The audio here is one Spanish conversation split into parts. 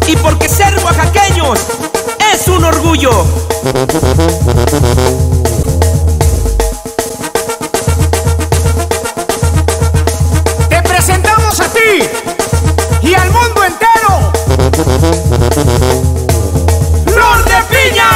y porque ser oaxaqueños es un orgullo. Te presentamos a ti y al mundo entero, Flor de Piña.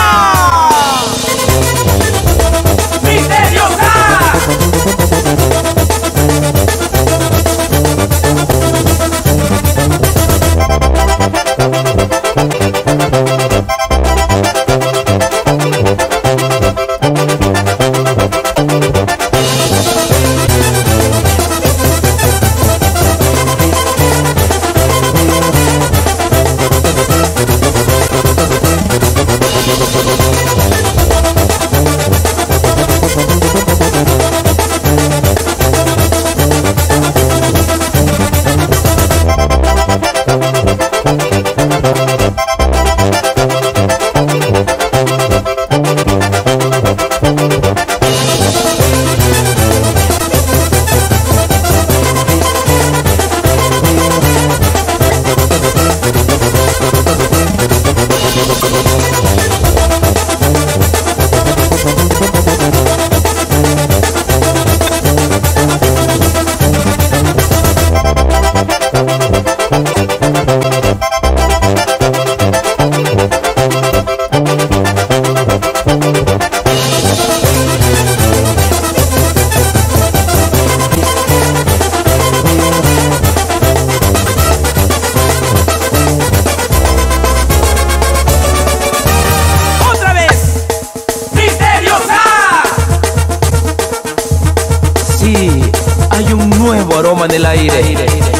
Sí, hay un nuevo aroma en el aire.